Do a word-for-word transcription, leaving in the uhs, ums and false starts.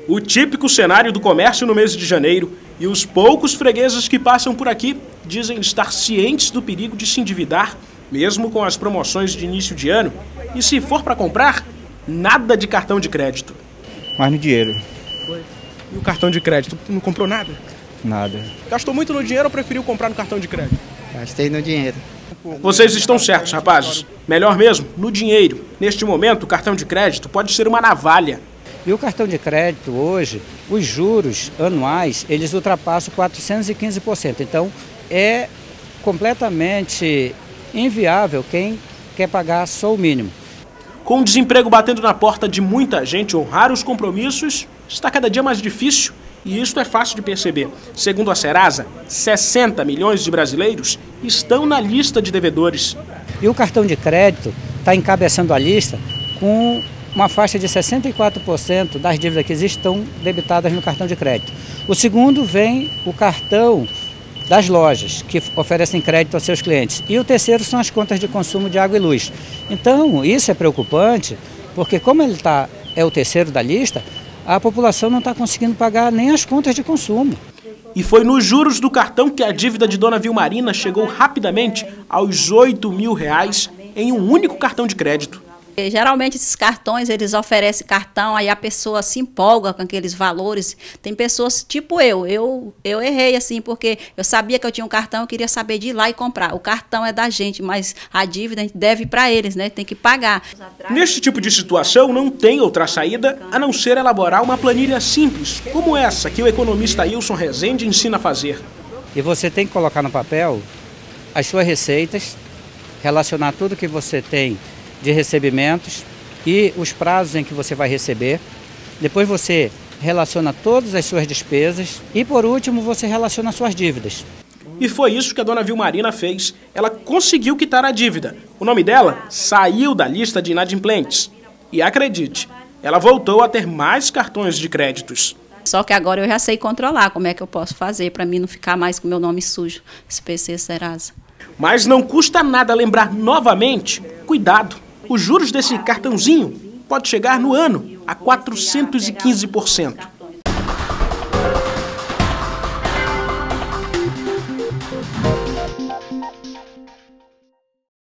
O típico cenário do comércio no mês de janeiro, e os poucos fregueses que passam por aqui dizem estar cientes do perigo de se endividar, mesmo com as promoções de início de ano. E se for para comprar, nada de cartão de crédito. Mas no dinheiro. E o cartão de crédito? Não comprou nada? Nada. Gastou muito no dinheiro ou preferiu comprar no cartão de crédito? Gastei no dinheiro. Vocês estão certos, rapazes. Melhor mesmo, no dinheiro. Neste momento, o cartão de crédito pode ser uma navalha. E o cartão de crédito hoje, os juros anuais, eles ultrapassam quatrocentos e quinze por cento. Então, é completamente inviável quem quer pagar só o mínimo. Com o desemprego batendo na porta de muita gente, honrar os compromissos está cada dia mais difícil. E isso é fácil de perceber. Segundo a Serasa, sessenta milhões de brasileiros estão na lista de devedores. E o cartão de crédito está encabeçando a lista com uma faixa de sessenta e quatro por cento das dívidas que existem estão debitadas no cartão de crédito. O segundo vem o cartão das lojas, que oferecem crédito aos seus clientes. E o terceiro são as contas de consumo de água e luz. Então, isso é preocupante, porque como ele tá, é o terceiro da lista, a população não está conseguindo pagar nem as contas de consumo. E foi nos juros do cartão que a dívida de Dona Vilmarina chegou rapidamente aos oito mil reais em um único cartão de crédito. Geralmente esses cartões, eles oferecem cartão, aí a pessoa se empolga com aqueles valores. Tem pessoas tipo eu, eu, eu errei assim, porque eu sabia que eu tinha um cartão, eu queria saber de ir lá e comprar. O cartão é da gente, mas a dívida a gente deve para eles, né? Tem que pagar. Neste tipo de situação, não tem outra saída a não ser elaborar uma planilha simples, como essa que o economista Wilson Rezende ensina a fazer. E você tem que colocar no papel as suas receitas, relacionar tudo que você tem de recebimentos e os prazos em que você vai receber. Depois você relaciona todas as suas despesas e, por último, você relaciona as suas dívidas. E foi isso que a Dona Vilmarina fez. Ela conseguiu quitar a dívida. O nome dela saiu da lista de inadimplentes. E acredite, ela voltou a ter mais cartões de créditos. Só que agora eu já sei controlar como é que eu posso fazer para mim não ficar mais com meu nome sujo, S P C Serasa. Mas não custa nada lembrar novamente, cuidado. Os juros desse cartãozinho pode chegar no ano a quatrocentos e quinze por cento.